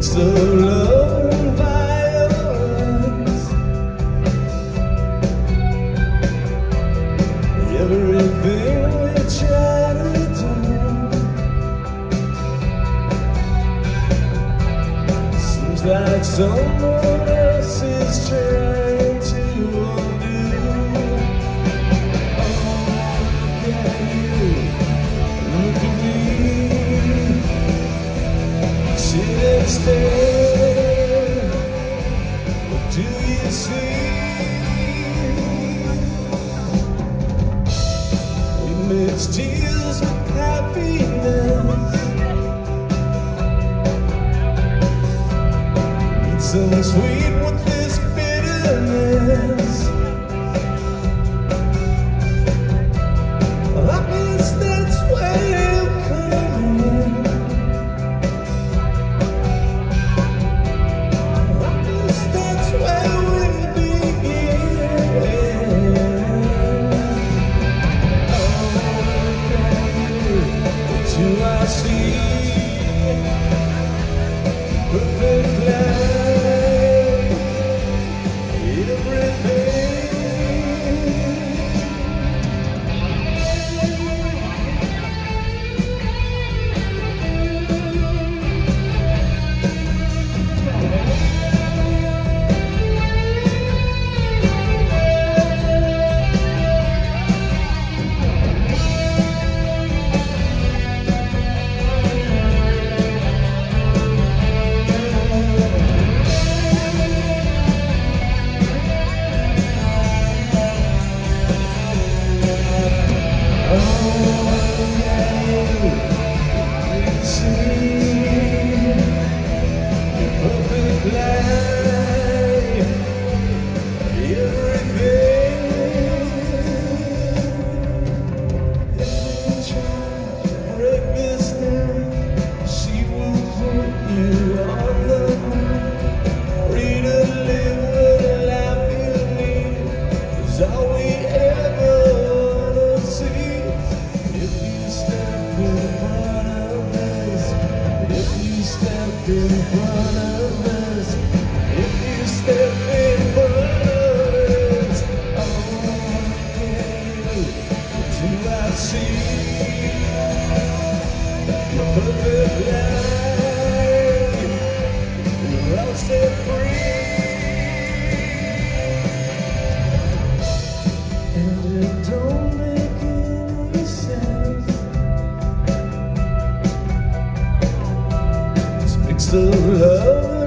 mix of love and violence. Everything we try to do seems like someone else is trying to undo. Oh, look at you, look at me. Sit and stare. What do you see? We mix tears with happiness. Need some sweet with this bitterness. I guess that's where you come in. I see perfect light, everything. In front of us, if you step in front of us, oh, do I see your perfect life? You're all set free, and it don't make any sense. Mix of love